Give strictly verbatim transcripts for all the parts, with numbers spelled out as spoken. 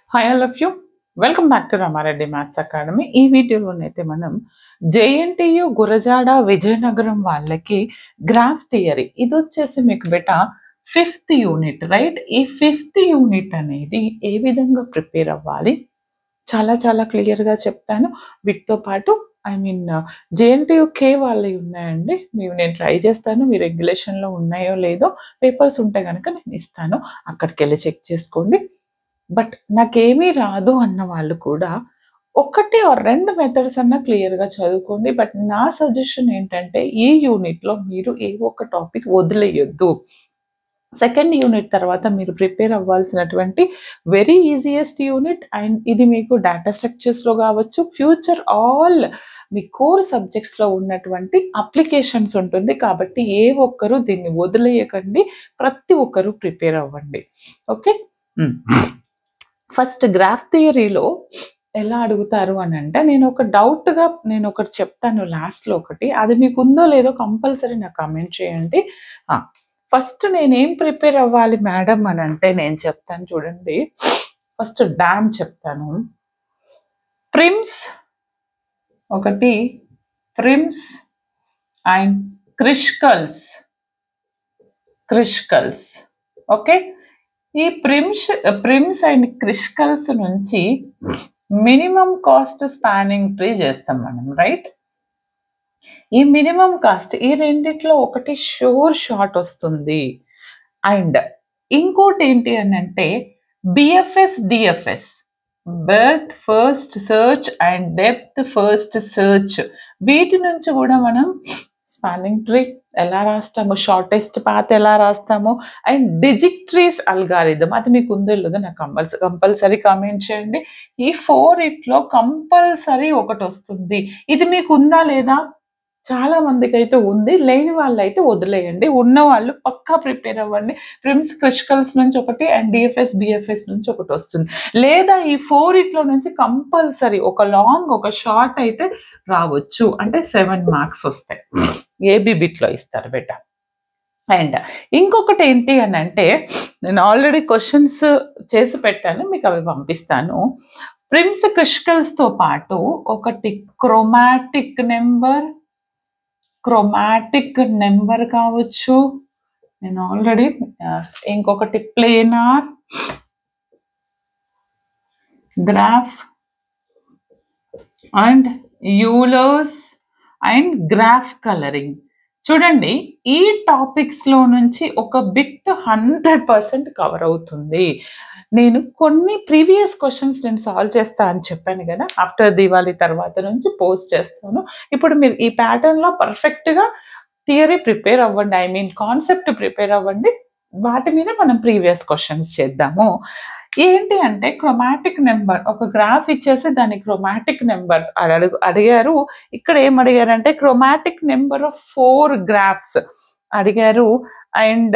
Hi all of you, welcome back to Ramareddy maths academy. ఈ వీడియోలోనైతే మనం జేఎన్టీయు గురజాడ విజయనగరం వాళ్ళకి గ్రాఫ్ థియరీ ఇది వచ్చేసి మీకు బెట ఫిఫ్త్ యూనిట్ రైట్. ఈ ఫిఫ్త్ యూనిట్ అనేది ఏ విధంగా ప్రిపేర్ అవ్వాలి చాలా చాలా క్లియర్గా చెప్తాను. వీటితో పాటు ఐ మీన్ జేఎన్టీయు కే వాళ్ళవి ఉన్నాయండి, మేము నేను ట్రై చేస్తాను. మీ రెగ్యులేషన్లో ఉన్నాయో లేదో పేపర్స్ ఉంటే కనుక నేను ఇస్తాను, అక్కడికి వెళ్ళి చెక్ చేసుకోండి. బట్ నాకేమీ రాదు అన్న వాళ్ళు కూడా ఒకటి ఆర్ రెండు మెథడ్స్ అన్నా క్లియర్గా చదువుకోండి. బట్ నా సజెషన్ ఏంటంటే ఈ యూనిట్లో మీరు ఏ ఒక్క టాపిక్ వదిలేయొద్దు. సెకండ్ యూనిట్ తర్వాత మీరు ప్రిపేర్ అవ్వాల్సినటువంటి వెరీ ఈజియెస్ట్ యూనిట్, అండ్ ఇది మీకు డేటా స్ట్రక్చర్స్లో కావచ్చు, ఫ్యూచర్ ఆల్ మీ కోర్ సబ్జెక్ట్స్లో ఉన్నటువంటి అప్లికేషన్స్ ఉంటుంది. కాబట్టి ఏ ఒక్కరు దీన్ని వదిలేయకండి, ప్రతి ఒక్కరు ప్రిపేర్ అవ్వండి. ఓకే, ఫస్ట్ గ్రాఫ్ థియరీలో ఎలా అడుగుతారు అని అంటే, నేను ఒక డౌట్గా నేను ఒకటి చెప్తాను లాస్ట్లో ఒకటి, అది మీకు ఉందో లేదో కంపల్సరీ నాకు కమెంట్ చేయండి. ఫస్ట్ నేనేం ప్రిపేర్ అవ్వాలి మేడం అని అంటే నేను చెప్తాను చూడండి. ఫస్ట్ డామ్ చెప్తాను, ప్రిమ్స్ ఒకటి, Prim's and Kruskal's Kruskal's okay. ఈ ప్రిమ్స్ ప్రిమ్స్ అండ్ క్రిష్కల్స్ నుంచి మినిమం కాస్ట్ స్పానింగ్ ట్రీ చేస్తాం మనం రైట్. ఈ మినిమం కాస్ట్ ఈ రెండిట్లో ఒకటి షోర్ షార్ట్ వస్తుంది, అండ్ ఇంకోటి ఏంటి అని అంటే BFS DFS, breadth first search and depth first search, వీటి నుంచి కూడా మనం స్పానింగ్ ట్రీ ఎలా రాస్తాము, షార్టెస్ట్ పాత్ ఎలా రాస్తాము, అండ్ డిజిక్ట్రీస్ అల్గారిథం అది మీకు ఉందో లేదో నాకు కంపల్సరీ కంపల్సరీ కామెంట్ చేయండి. ఈ ఫోర్ ఇట్లో కంపల్సరీ ఒకటి వస్తుంది. ఇది మీకు ఉందా లేదా? చాలా మందికి అయితే ఉంది, లేని వాళ్ళు అయితే వదిలేయండి. ఉన్న వాళ్ళు పక్కా ప్రిపేర్ అవ్వండి. ప్రిమ్స్ క్రిష్కల్స్ నుంచి ఒకటి అండ్ డిఎఫ్ఎస్ బిఎఫ్ఎస్ నుంచి ఒకటి వస్తుంది, లేదా ఈ ఫోర్ ఇట్లో నుంచి కంపల్సరీ ఒక లాంగ్ ఒక షార్ట్ అయితే రావచ్చు. అంటే సెవెన్ మార్క్స్ వస్తాయి, ఏబీ బిట్లో ఇస్తారు బెట. అండ్ ఇంకొకటి ఏంటి అని అంటే, నేను ఆల్రెడీ క్వశ్చన్స్ చేసి పెట్టాను, మీకు అవి పంపిస్తాను. ప్రిమ్స్ క్రిష్కల్స్తో పాటు ఒకటి క్రోమాటిక్ నెంబర్ క్రోమాటిక్ నెంబర్ కావచ్చు, నేను ఆల్రెడీ ఇంకొకటి planar graph and Euler's and graph colouring. చూడండి, ఈ టాపిక్స్లో నుంచి ఒక బిట్ హండ్రెడ్ పర్సెంట్ కవర్ అవుతుంది. నేను కొన్ని ప్రీవియస్ క్వశ్చన్స్ నేను సాల్వ్ చేస్తా అని చెప్పాను కదా, ఆఫ్టర్ దివాళీ తర్వాత నుంచి పోస్ట్ చేస్తాను. ఇప్పుడు మీరు ఈ ప్యాటర్న్లో పర్ఫెక్ట్గా థియరీ ప్రిపేర్ అవ్వండి, ఐ మీన్ కాన్సెప్ట్ ప్రిపేర్ అవ్వండి. వాటి మీద మనం ప్రీవియస్ క్వశ్చన్స్ చేద్దాము. ఏంటి అంటే క్రోమాటిక్ నెంబర్, ఒక గ్రాఫ్ ఇచ్చేసి దాని క్రోమాటిక్ నెంబర్ అడుగు అడిగారు. ఇక్కడ ఏం అడిగారంటే chromatic number of four graphs అడిగారు, and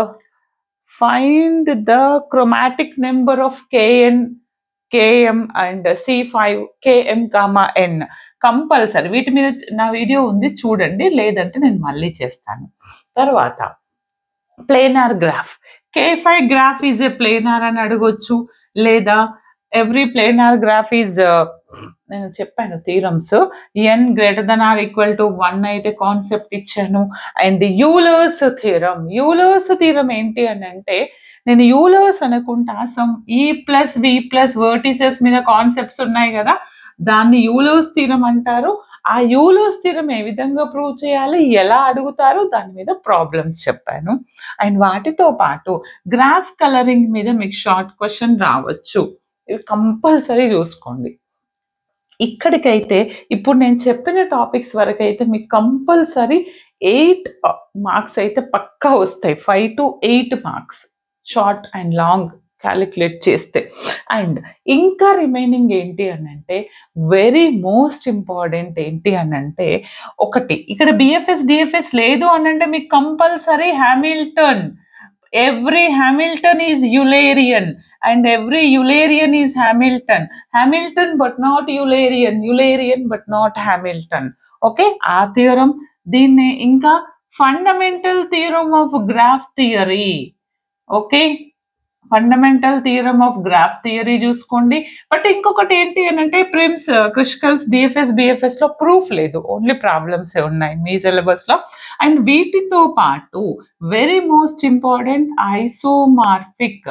find the chromatic number of KN KM and C five KM comma N. Compulsory వీటి మీద నా వీడియో ఉంది చూడండి, లేదంటే నేను మళ్ళీ చేస్తాను. తర్వాత planar graph, K five graph is a planar అని అడగొచ్చు, లేదా ఎవ్రీ ప్లేనార్ గ్రాఫ్ ఈజ్, నేను చెప్పాను theorems, N greater than or equal to one అయితే కాన్సెప్ట్ ఇచ్చాను. And Euler's theorem, Euler's theorem ఏంటి అని అంటే, నేను యూలర్స్ అనుకుంటా sum E plus V plus vertices మీద కాన్సెప్ట్స్ ఉన్నాయి కదా, దాన్ని యూలర్స్ థీరం అంటారు. ఆ యూలర్స్ థీరం ఏ విధంగా ప్రూవ్ చేయాలి, ఎలా అడుగుతారు, దాని మీద ప్రాబ్లమ్స్ చెప్పాను. అండ్ వాటితో పాటు గ్రాఫ్ కలరింగ్ మీద మీకు షార్ట్ క్వశ్చన్ రావచ్చు, ఇవి కంపల్సరీ చూసుకోండి. ఇక్కడికైతే ఇప్పుడు నేను చెప్పిన టాపిక్స్ వరకు అయితే మీకు కంపల్సరీ ఎయిట్ మార్క్స్ అయితే పక్కా వస్తాయి, five to eight marks short and long calculate చేస్తే. అండ్ ఇంకా రిమైనింగ్ ఏంటి అని అంటే, వెరీ మోస్ట్ ఇంపార్టెంట్ ఏంటి అని అంటే, ఒకటి ఇక్కడ బిఎఫ్ఎస్ డిఎఫ్ఎస్ లేదు అని అంటే మీకు compulsory Hamilton, every Hamilton is Eulerian and every Eulerian is Hamilton, Hamilton but not Eulerian, Eulerian but not Hamilton. Okay, ఆ థియరం. దీన్ని ఇంకా fundamental theorem of graph theory. Okay, fundamental theorem of graph theory చూసుకోండి. But ఇంకొకటి ఏంటి అని అంటే Prim's, Kruskal's, DFS, BFS లో proof లేదు, ఓన్లీ ప్రాబ్లమ్స్ ఉన్నాయి మీ సిలబస్ లో. అండ్ వీటితో పాటు very most important isomorphic.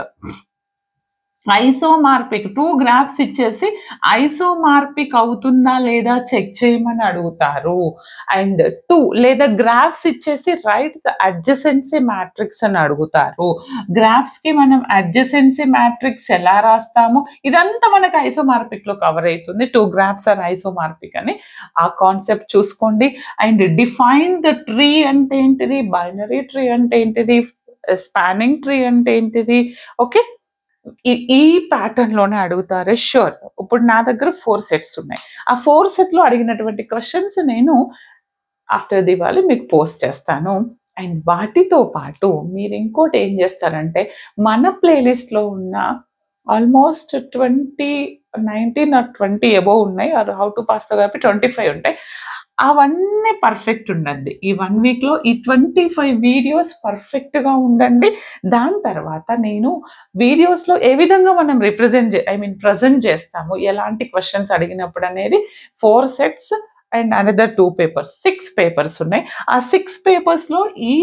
Isomorphic two graphs ఇచ్చేసి ఐసోమార్పిక్ అవుతుందా లేదా చెక్ చేయమని అడుగుతారు. అండ్ టూ లేదా గ్రాఫ్స్ ఇచ్చేసి రైట్ ద అడ్జసెన్సీ మ్యాట్రిక్స్ అని అడుగుతారు. గ్రాఫ్స్ కి మనం అడ్జసెన్సీ మ్యాట్రిక్స్ ఎలా రాస్తాము, ఇదంతా మనకు ఐసోమార్పిక్ లో కవర్ అవుతుంది. టూ గ్రాఫ్స్ ఆర్ ఐసోమార్పిక్ అని ఆ కాన్సెప్ట్ చూసుకోండి. అండ్ డిఫైన్ ద ట్రీ అంటే ఏంటిది, బైనరీ ట్రీ అంటే ఏంటిది, స్పానింగ్ ట్రీ అంటే ఏంటిది. ఓకే, ఈ ప్యాటర్న్ లోనే అడుగుతారు షూర్. ఇప్పుడు నా దగ్గర ఫోర్ సెట్స్ ఉన్నాయి. ఆ ఫోర్ సెట్ లో అడిగినటువంటి క్వశ్చన్స్ నేను ఆఫ్టర్ దివాళీ మీకు పోస్ట్ చేస్తాను. అండ్ వాటితో పాటు మీరు ఇంకోటి ఏం చేస్తారంటే మన ప్లేలిస్ట్ లో ఉన్న almost twenty nineteen or twenty above ఉన్నాయి, ఆర్ హౌ టు పాస్ కాబట్టి ట్వంటీ ఫైవ్ ఉంటాయి. అవన్నీ పర్ఫెక్ట్ ఉండండి ఈ వన్ వీక్లో. ఈ ట్వంటీ ఫైవ్ వీడియోస్ పర్ఫెక్ట్గా ఉండండి. దాని తర్వాత నేను వీడియోస్లో ఏ విధంగా మనం రిప్రజెంట్ ఐ మీన్ ప్రజెంట్ చేస్తాము, ఎలాంటి క్వశ్చన్స్ అడిగినప్పుడు అనేది four sets and another two papers, six papers ఉన్నాయి. ఆ సిక్స్ పేపర్స్లో ఈ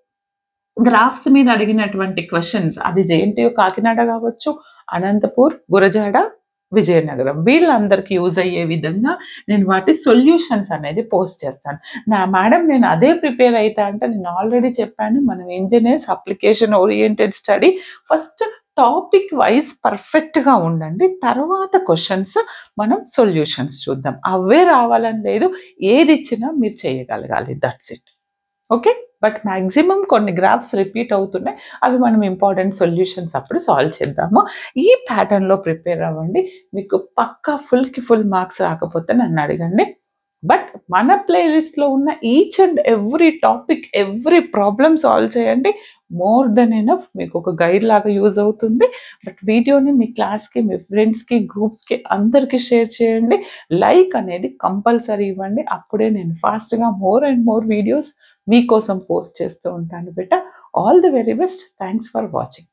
గ్రాఫ్స్ మీద అడిగినటువంటి క్వశ్చన్స్, అది జేఎన్టీయూ కాకినాడ కావచ్చు, అనంతపూర్, గురజాడ, విజయనగరం, వీళ్ళందరికీ యూజ్ అయ్యే విధంగా నేను వాటి సొల్యూషన్స్ అనేది పోస్ట్ చేస్తాను. నా మేడం నేను అదే ప్రిపేర్ అవుతా అంటే నేను ఆల్రెడీ చెప్పాను, మనం engineers application oriented study. First topic wise పర్ఫెక్ట్గా ఉండండి, తర్వాత క్వశ్చన్స్ మనం సొల్యూషన్స్ చూద్దాం. అవే రావాలని లేదు, ఏది ఇచ్చినా మీరు చేయగలగాలి, that's it. Okay, but maximum కొన్ని గ్రాఫ్స్ రిపీట్ అవుతున్నాయి, అవి మనం ఇంపార్టెంట్ సొల్యూషన్స్ అప్పుడు సాల్వ్ చేద్దాము. ఈ ప్యాటర్న్లో ప్రిపేర్ అవ్వండి, మీకు పక్కా ఫుల్కి ఫుల్ మార్క్స్ రాకపోతే నన్ను అడగండి. బట్ మన ప్లేలిస్ట్లో ఉన్న each and every topic, every problem solve చేయండి. మోర్ దెన్ ఎనఫ్, మీకు ఒక గైడ్ లాగా యూజ్ అవుతుంది. బట్ వీడియోని మీ క్లాస్కి, మీ ఫ్రెండ్స్కి, గ్రూప్స్కి అందరికీ షేర్ చేయండి. లైక్ అనేది కంపల్సరీ ఇవ్వండి, అప్పుడే నేను ఫాస్ట్గా మోర్ అండ్ మోర్ వీడియోస్ మీకోసం పోస్ట్ చేస్తూ ఉంటాను బేటా. All the very best. Thanks for watching.